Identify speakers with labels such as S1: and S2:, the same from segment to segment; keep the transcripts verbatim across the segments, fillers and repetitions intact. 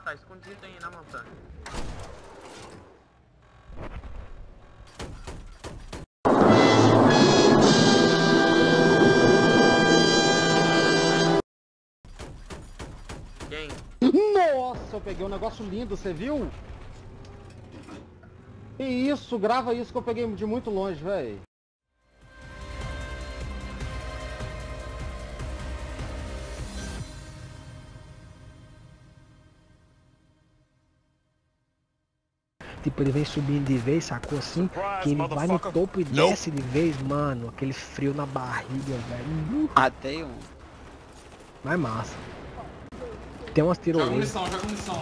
S1: tá escondido aí na montanha. Quem?
S2: Nossa, eu peguei um negócio lindo, você viu? Que isso, grava isso que eu peguei de muito longe, velho.
S3: Tipo, ele vem subindo de vez, sacou assim? Que ele vai no topo e desce de vez, mano. Aquele frio na barriga, velho.
S4: Ah, tem um.
S3: Mas massa. Tem umas
S5: Joga
S3: tirolesas.
S5: munição, joga munição.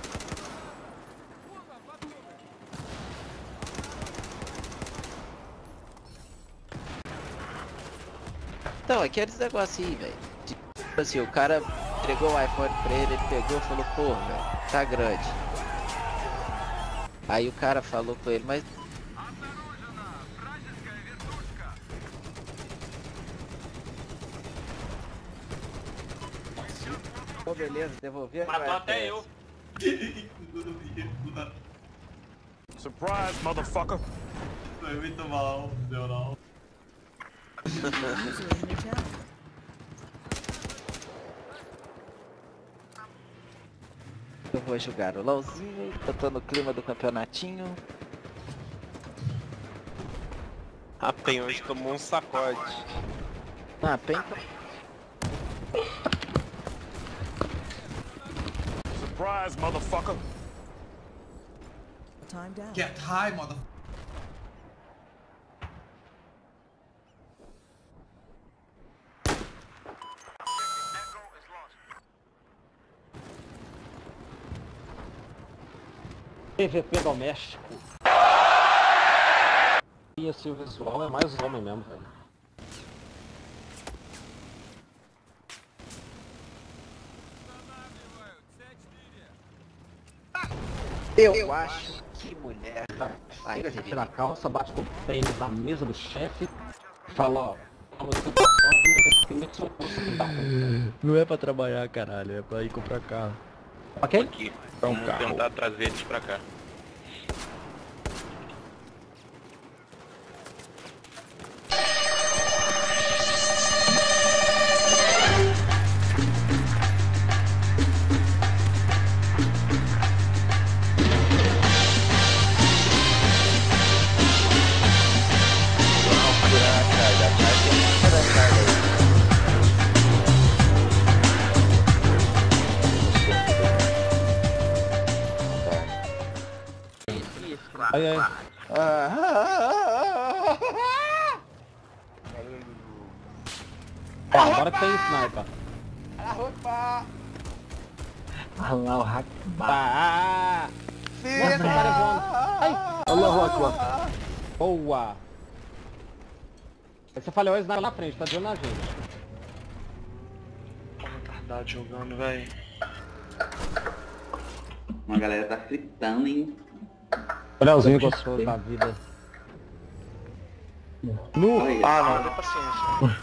S4: Então, aqueles negócios aí, velho. Tipo assim, o cara entregou o iPhone pra ele, ele pegou e falou, pô, velho, tá grande. Aí o cara falou pra ele, mas... Pô, beleza, devolveu.
S1: Matou até eu.
S6: Surprise, motherfucker!
S5: Foi muito mal, não deu não.
S4: Eu vou jogar o LOLzinho, eu tô no clima do campeonatinho.
S7: A Pen hoje tomou um sacode.
S4: Ah, Pen...
S6: Surprise, motherfucker!
S8: Time down.
S5: Get high, mother...
S2: P V P doméstico. E assim o visual é mais homem mesmo, velho.
S4: Eu, eu acho que mulher... Ai,
S2: Chega,
S4: que
S2: tira a calça, bate com o tênis na mesa do chefe e fala, ó, você tá só no seu curso que dá.
S3: Não é pra trabalhar, caralho. É pra ir comprar carro.
S2: Ok?
S7: Aqui.
S3: É um
S7: Vamos
S3: carro.
S7: tentar trazer eles pra cá.
S2: Aí, aí. Ó, agora que tem sniper.
S3: Allahu Akbar.
S2: Ah, nossa, o cara é voando. Ai,
S3: Allahu Akbar.
S2: boa. Aí você falhou o sniper na frente, tá de olho na gente.
S7: Retardado jogando, velho.
S9: Uma galera tá fritando, hein?
S2: O Leozinho gostou da vida.
S7: Nu!
S9: Olha.
S7: Ah, não, dê paciência.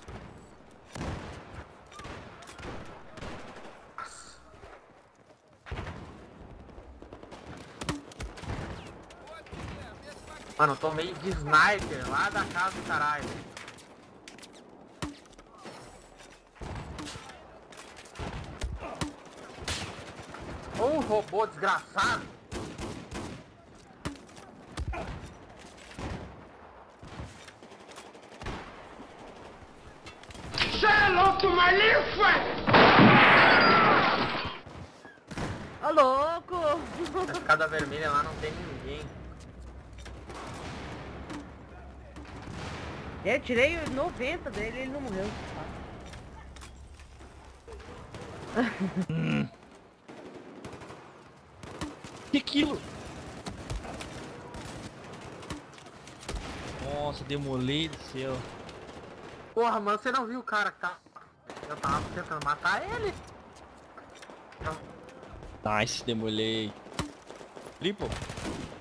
S1: Mano, eu tomei de sniper lá da casa do caralho. Ô, um robô desgraçado.
S8: Ô, louco!
S1: Na escada vermelha lá não tem ninguém.
S8: Eu tirei noventa dele e ele não morreu.
S3: Que quilo? Nossa, demolei do céu.
S1: Porra, mano, você não viu o cara que tá... Eu tava tentando matar ele.
S3: Nice, demolei. Triple.